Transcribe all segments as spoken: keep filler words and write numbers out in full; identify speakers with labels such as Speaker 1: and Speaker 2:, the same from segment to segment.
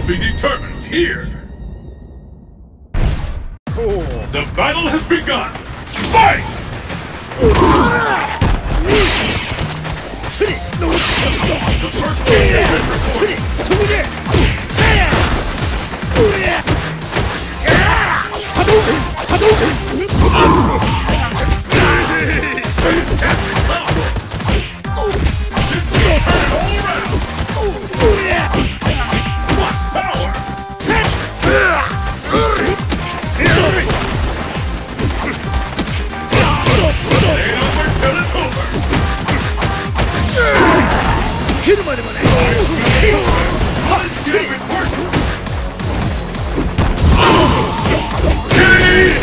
Speaker 1: be determined here. The battle has begun. Fight! The first game has been recorded. Fantastic combo! It's turn all around! What power! It ain't over till it's over! What is Gouken working? K O!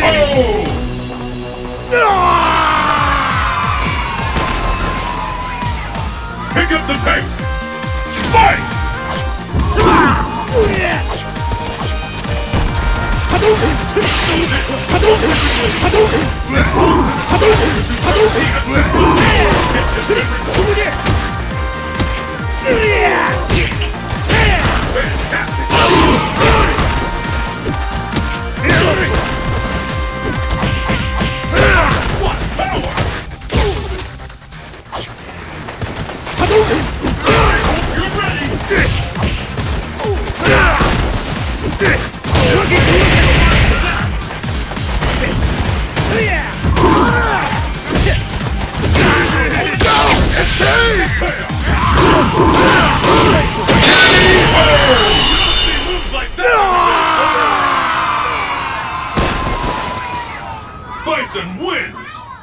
Speaker 1: Pick up the pace! Fight! What power! You're ready! Bison wins!